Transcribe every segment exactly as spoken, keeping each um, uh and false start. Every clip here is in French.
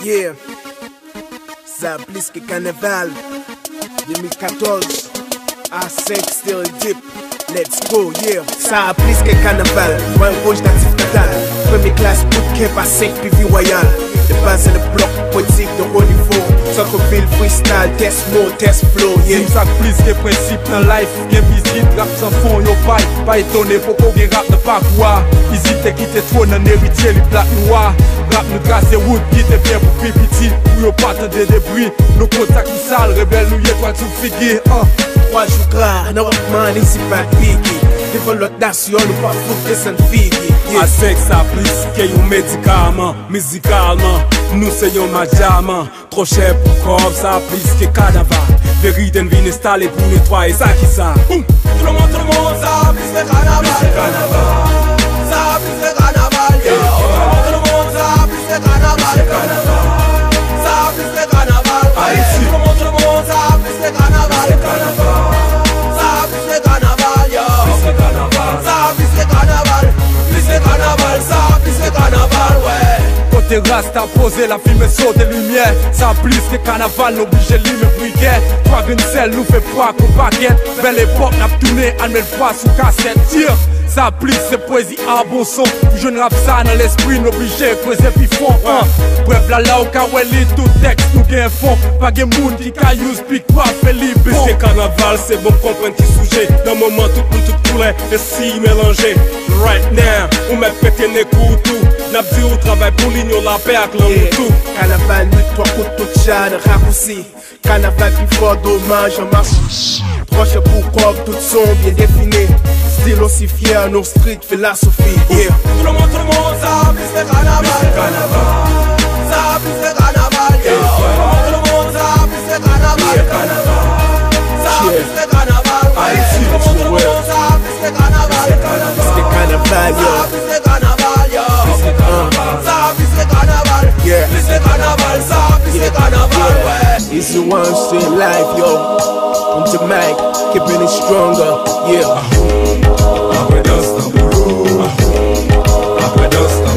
Yeah, ça plus que carnaval. deux mille quatorze, A cinq still dip. Let's go, yeah. Ça a plus que carnaval. One rouge natif total. Première classe, bootcamp à cinq P V Royal. De base le bloc politique de haut niveau. Centre-ville, freestyle, test mode, test flow, yeah. Si ça plus que principe dans life, game visite, rap sans fond, yo paille. Pas étonné pour qu'on gagne rap de pas quoi. Hésite quitter trop dans héritier, les plaques noires. Rap nous trace route, quitte bien pour pipiti. Ou yo pas de débris. Nos contacts qui sales, rebelles nous y'a toi tout figué. Trois jours gras, non man, ici pas de piqué. Devant l'autre nation, nous pas foutre que ça ne figue. A cinq ça plus que un médicament, musicalement. Nous c'est un madjaman. Trop cher pour corps, ça plus que carnaval. Vérité vient installer pour nettoyer ça qui ça. Tout le monde, tout le monde, ça plus que carnaval. Ça plus que carnaval. Tout le monde, ça plus que carnaval. Ça plus que carnaval. Tout le monde, tout le monde, ça plus que carnaval. Ça plus que carnaval. Ça plus que carnaval. Plus que carnaval, ça plus que carnaval, ouais. Côté rasta posé, la film saute des lumières. Ça plus que carnaval, n'oblige l'île briquet. Trois graines sel nous fait froid qu'au paquet. Belle époque, n'a tourné, elle met le froid sous cassette. Tire, ça plus c'est poésie à bon son. Je ne rappe ça dans l'esprit, n'oblige creuser puis fond. Bref, là là, au cas où elle lit tout texte, nous gagne fond. Pas de monde qui ca use, puis quoi fait libre. Plus que carnaval, c'est bon comprendre qui sujet. Dans le moment, tout le monde tout coulait, et si mélangé. Right now, on met pété les coups tout. N'a dit au travail pour l'igno la paix avec l'homme tout. Carnaval, nuit, trois coups de tout chat, raccourci. Carnaval, plus fort, dommage, en marche. Proche pour corps, tout son bien défini. Style aussi fier, nos street, philosophie, yeah. Tout le monde, tout le monde, ça plus que carnaval. Ça plus que carnaval, yeah. Tout le monde, ça plus que carnaval. Ça plus que carnaval, ouais. Tout le monde, tout le monde, ça plus que carnaval. Plus que carnaval, yeah. Ça plus que carnaval, yeah. Ça plus que carnaval, yeah. Plus que carnaval, ça plus que carnaval, ouais. It's the one still alive, yo. On the mic, keeping it stronger, yeah. Après danse dans boulot, après danse dans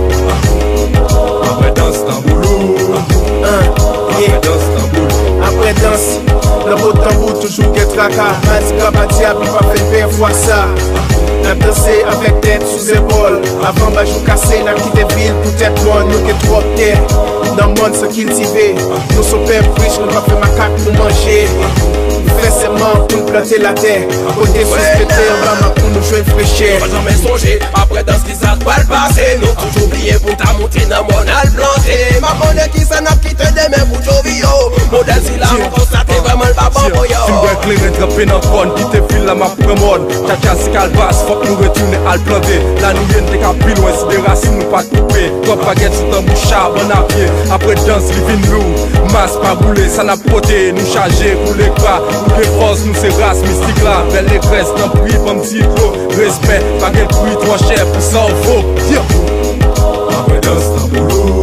boulot, après danse dans boulot, après danse dans boulot, après danse, le beau tambour toujours qu'être tracas. Matika batia, puis pas fait pire fois ça. N'a dansé avec tête sous épaule. Avant bajou cassé, n'a quitté ville pour tête loin. Nous qui trop terre, dans le monde se cultiver. Nous sommes pères riches, nous pas fait macaque pour manger. Nous faisons seulement pour nous planter la terre. Côté suspecté, on va ma pour nous jouer fraîcheur. Pas jamais songer, après dans ce qui s'est pas le passé. Nous toujours oublié pour ta monter dans mon al planté. Ma monnaie qui s'en a quitté des mêmes pour Jovio. Modèle si là, on constate vraiment le baba boyo. Si m'doit éclairer, trapper dans le con, qui te file la map prémode. Chacha si calvas, faut que nous retourner à le planter. La nous vient de capille loin, si des racines nous pas couper. Top baguette sous un bouchard, bon à pied. Après danse, living lourd, masse pas rouler, ça n'a poté. Nous charger, rouler pas. Nous que force, nous c'est race mystique là. Belle les graisses, tant pis, pas petit gros. Respect, baguette bruit trop cher pour ça, faut. Après danse, dans boulot.